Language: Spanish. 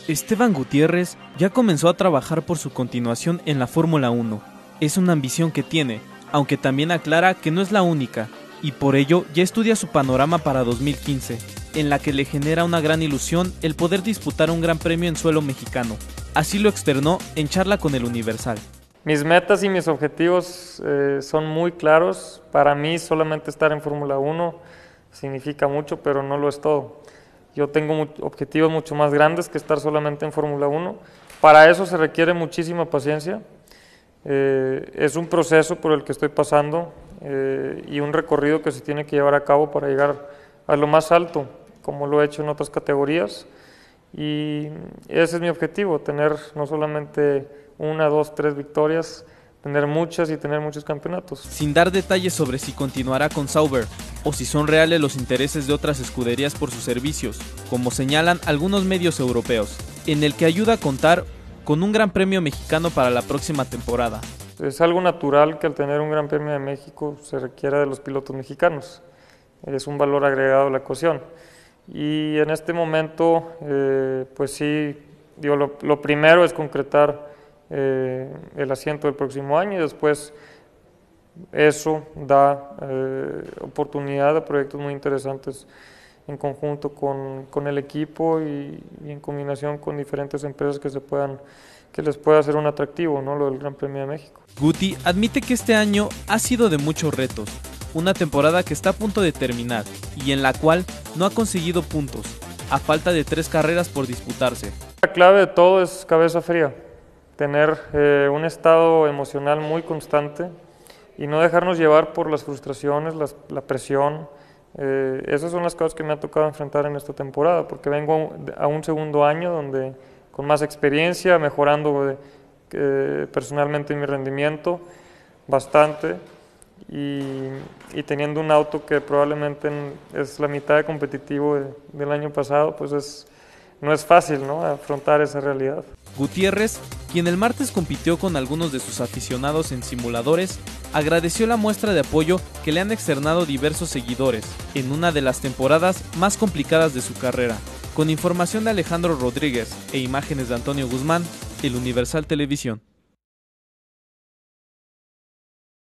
Esteban Gutiérrez ya comenzó a trabajar por su continuación en la Fórmula 1. Es una ambición que tiene, aunque también aclara que no es la única, y por ello ya estudia su panorama para 2015, en la que le genera una gran ilusión el poder disputar un gran premio en suelo mexicano. Así lo externó en charla con El Universal. Mis metas y mis objetivos son muy claros. Para mí solamente estar en Fórmula 1 significa mucho, pero no lo es todo. Yo tengo objetivos mucho más grandes que estar solamente en Fórmula 1. Para eso se requiere muchísima paciencia. Es un proceso por el que estoy pasando y un recorrido que se tiene que llevar a cabo para llegar a lo más alto, como lo he hecho en otras categorías. Y ese es mi objetivo, tener no solamente 1, 2, 3 victorias, tener muchas y tener muchos campeonatos. Sin dar detalles sobre si continuará con Sauber o si son reales los intereses de otras escuderías por sus servicios, como señalan algunos medios europeos, en el que ayuda a contar con un Gran Premio mexicano para la próxima temporada. Es algo natural que al tener un Gran Premio de México se requiera de los pilotos mexicanos. Es un valor agregado a la ecuación. Y en este momento, pues sí, digo, lo primero es concretar el asiento del próximo año y después eso da oportunidad a proyectos muy interesantes en conjunto con el equipo y en combinación con diferentes empresas que les pueda hacer un atractivo, ¿no? Lo del Gran Premio de México. Guti admite que este año ha sido de muchos retos, una temporada que está a punto de terminar y en la cual no ha conseguido puntos, a falta de 3 carreras por disputarse. La clave de todo es cabeza fría, tener un estado emocional muy constante y no dejarnos llevar por las frustraciones, la presión. Esas son las cosas que me ha tocado enfrentar en esta temporada, porque vengo a un segundo año donde con más experiencia, mejorando personalmente mi rendimiento bastante y teniendo un auto que probablemente es la mitad de competitivo del año pasado, pues no es fácil, ¿no?, afrontar esa realidad. Gutiérrez, quien el martes compitió con algunos de sus aficionados en simuladores, agradeció la muestra de apoyo que le han externado diversos seguidores en una de las temporadas más complicadas de su carrera. Con información de Alejandro Rodríguez e imágenes de Antonio Guzmán, El Universal Televisión.